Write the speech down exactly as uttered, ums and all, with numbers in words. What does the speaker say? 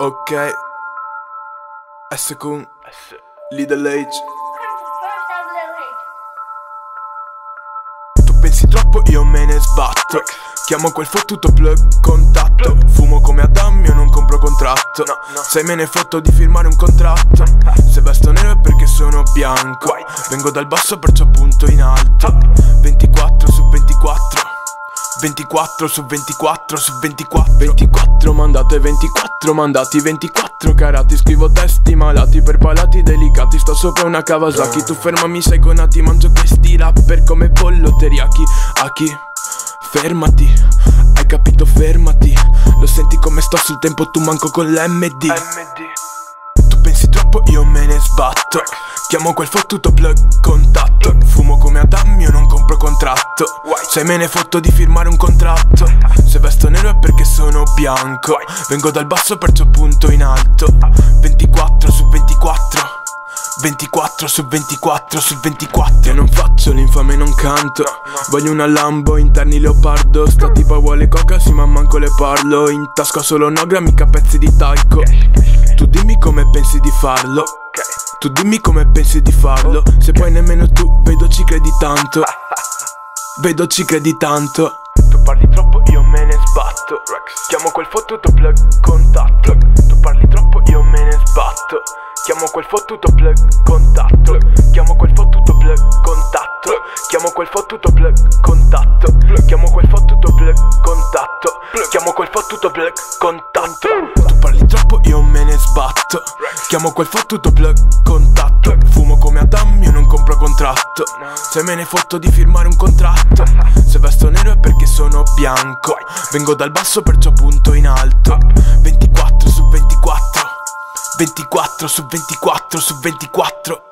Ok, S con Little Age. Tu pensi troppo, io me ne sbatto. Chiamo quel fottuto plug contatto. Fumo come Adam, io non compro contratto. Se me ne fotto di firmare un contratto. Se vesto nero è perché sono bianco. Vengo dal basso perciò punto in alto. Ventiquattro su ventiquattro, ventiquattro su ventiquattro su ventiquattro, ventiquattro mandate, ventiquattro mandati, ventiquattro carati. Scrivo testi malati per palati delicati. Sto sopra una Kawasaki, tu fermami sei conati. Mangio questi rapper come pollo teriyaki. Aki, fermati, hai capito, fermati. Lo senti come sto sul tempo, tu manco con l'M D. Tu pensi troppo, io me ne sbatto. Chiamo quel fottuto plug contatto. Fumo come Adam, io non compro contratto. Se me ne fotto di firmare un contratto. Se vesto nero è perché sono bianco. Vengo dal basso perciò punto in alto. Ventiquattro su ventiquattro, ventiquattro su ventiquattro su ventiquattro. Io non faccio l'infame, non canto. Voglio una Lambo, interni leopardo. Sta tipa vuole coca, sì ma manco le parlo. In tasca solo nogra, mica pezzi di talco. Tu dimmi come pensi di farlo. Tu dimmi come pensi di farlo. Se poi nemmeno tu vedo ci credi tanto. Vedo ci credi tanto. Tu parli troppo, io me ne sbatto. Chiamo quel fottuto plug contatto. Tu parli troppo, io me ne sbatto. Chiamo quel fottuto plug contatto. Chiamo quel fottuto plug contatto. Chiamo quel fottuto plug contatto. Chiamo quel fottuto plug contatto. Chiamo quel fottuto plug contatto. Tu parli troppo, io me ne sbatto. Chiamo quel fottuto plug contatto. Fumo come Adam, io non compro contratto. Se me ne fotto di firmare un contratto. Se vesto nero è perché sono bianco. Vengo dal basso perciò punto in alto. Ventiquattro su ventiquattro, ventiquattro su ventiquattro su ventiquattro.